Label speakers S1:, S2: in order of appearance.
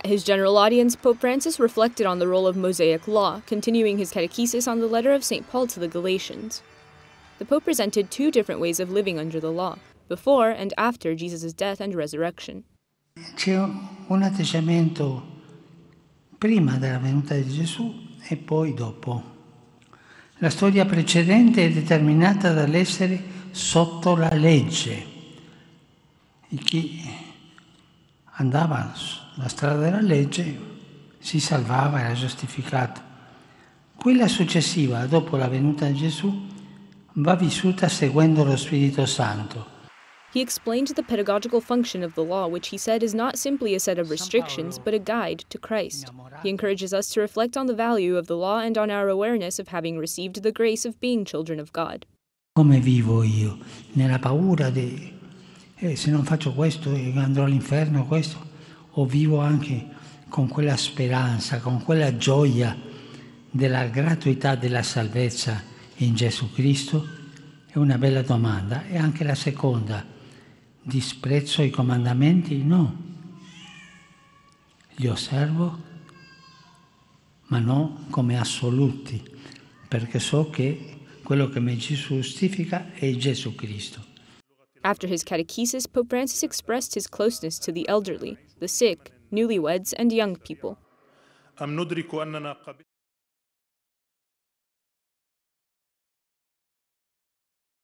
S1: At his general audience, Pope Francis reflected on the role of Mosaic law, continuing his catechesis on the letter of St. Paul to the Galatians. The Pope presented two different ways of living under the law, before and after Jesus' death and resurrection.
S2: C'è un atteggiamento prima della venuta di Gesù e poi dopo. La storia precedente è determinata dall'essere sotto la legge. E chi andava sulla strada della legge si salvava, era giustificato. Quella successiva, dopo la venuta di Gesù, va vissuta seguendo lo Spirito Santo.
S1: He explained the pedagogical function of the law, which he said is not simply a set of restrictions, but a guide to Christ. He encourages us to reflect on the value of the law and on our awareness of having received the grace of being children of God.
S2: Come vivo io? Nella paura di se non faccio questo andrò all'inferno, questo? O vivo anche con quella speranza, con quella gioia della gratuità della salvezza in Gesù Cristo? È una bella domanda. E anche la seconda. Disprezzo i comandamenti? No. Li osservo, ma non come assoluti, perché so che quello che mi giustifica è Gesù Cristo.
S1: After his catechesis, Pope Francis expressed his closeness to the elderly, the sick, newlyweds, and young people.